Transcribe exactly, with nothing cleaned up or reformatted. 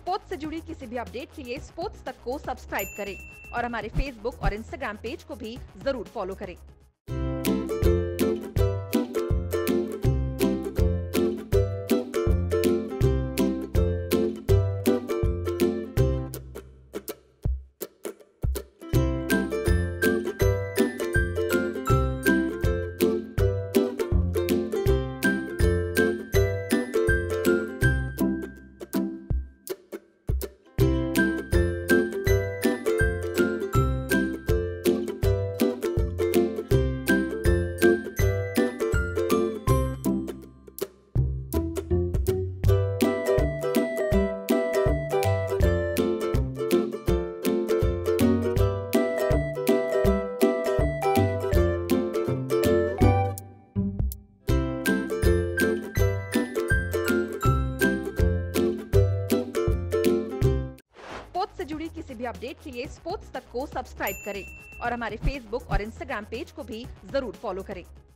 Sports से जुड़ी किसी भी अपडेट के लिए स्पोर्ट्स तक को सब्सक्राइब करें और हमारे फेसबुक और इंस्टाग्राम पेज को भी जरूर फॉलो करें। से जुड़ी किसी भी अपडेट के लिए स्पोर्ट्स तक को सब्सक्राइब करें और हमारे फेसबुक और इंस्टाग्राम पेज को भी जरूर फॉलो करें।